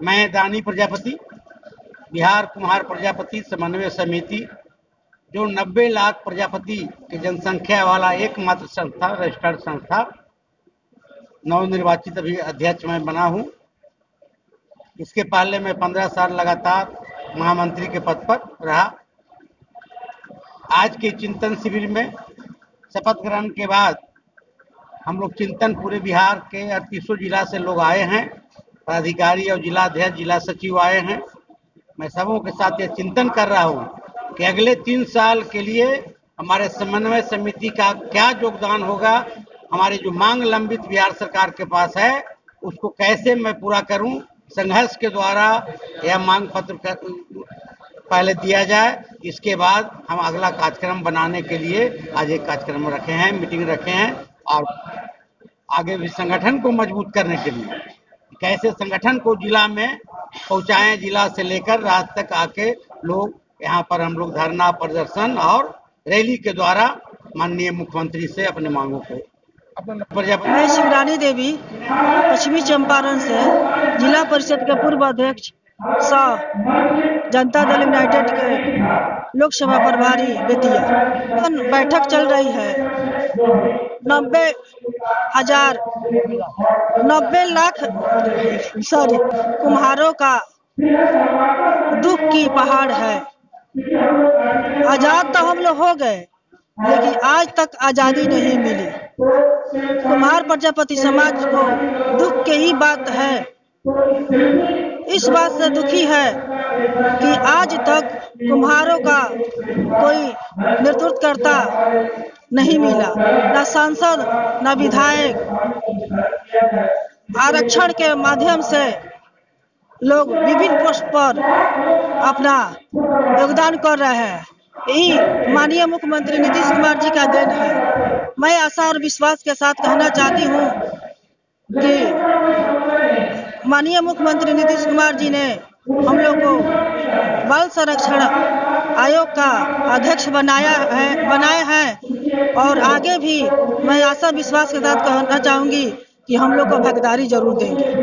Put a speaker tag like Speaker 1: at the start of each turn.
Speaker 1: मैं दानी प्रजापति, बिहार कुम्हार प्रजापति समन्वय समिति, जो 90 लाख प्रजापति की जनसंख्या वाला एकमात्र संस्था, रजिस्टर्ड संस्था, नवनिर्वाचित अभी अध्यक्ष मैं बना हूं। इसके पहले मैं 15 साल लगातार महामंत्री के पद पर रहा। आज के चिंतन शिविर में शपथ ग्रहण के बाद हम लोग चिंतन पूरे बिहार के 38 जिला से लोग आए हैं, पदाधिकारी और जिलाध्यक्ष, जिला सचिव आए हैं। मैं सबों के साथ ये चिंतन कर रहा हूँ कि अगले 3 साल के लिए हमारे समन्वय समिति का क्या योगदान होगा, हमारी जो मांग लंबित बिहार सरकार के पास है उसको कैसे मैं पूरा करूं। संघर्ष के द्वारा यह मांग पत्र पहले दिया जाए, इसके बाद हम अगला कार्यक्रम बनाने के लिए आज एक कार्यक्रम रखे हैं, मीटिंग रखे हैं, और आगे भी संगठन को मजबूत करने के लिए कैसे संगठन को जिला में पहुंचाएं, जिला से लेकर राज्य तक आके लोग यहाँ पर हम लोग धरना प्रदर्शन और रैली के द्वारा माननीय मुख्यमंत्री से अपने मांगों को।
Speaker 2: मैं शिवरानी देवी पश्चिमी चंपारण से जिला परिषद के पूर्व अध्यक्ष सह जनता दल यूनाइटेड के लोकसभा प्रभारी बेतिया। बैठक चल रही है। 90 लाख कुम्हारों का दुख की पहाड़ है। आजाद तो हम लोग हो गए, लेकिन आज तक आजादी नहीं मिली। कुम्हार प्रजापति समाज को दुख की ही बात है। इस बात से दुखी है कि आज तक कुम्हारों का कोई नेतृत्वकर्ता नहीं मिला, न सांसद न विधायक। आरक्षण के माध्यम से लोग विभिन्न पोस्ट पर अपना योगदान कर रहे हैं। यही माननीय मुख्यमंत्री नीतीश कुमार जी का देन है। मैं आशा और विश्वास के साथ कहना चाहती हूँ कि माननीय मुख्यमंत्री नीतीश कुमार जी ने हम लोग को बाल संरक्षण आयोग का अध्यक्ष बनाए हैं, और आगे भी मैं आशा विश्वास के साथ कहना चाहूँगी कि हम लोग को भागीदारी जरूर देंगे।